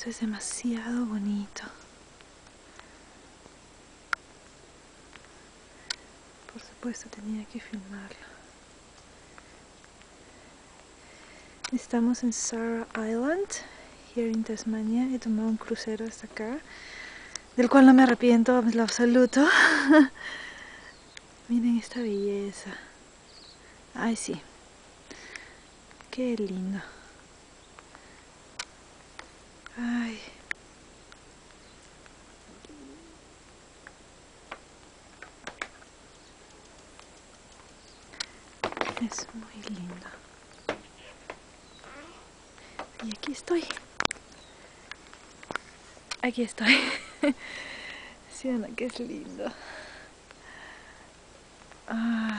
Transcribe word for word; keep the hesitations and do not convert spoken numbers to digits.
Esto es demasiado bonito. Por supuesto tenía que filmarlo. Estamos en Sarah Island, here in Tasmania. He tomado un crucero hasta acá, del cual no me arrepiento en lo absoluto. Miren esta belleza. Ay, sí. Qué lindo. Ay. Es muy lindo. Y aquí estoy. Aquí estoy. ¿Sí o no? Que es lindo. Ah.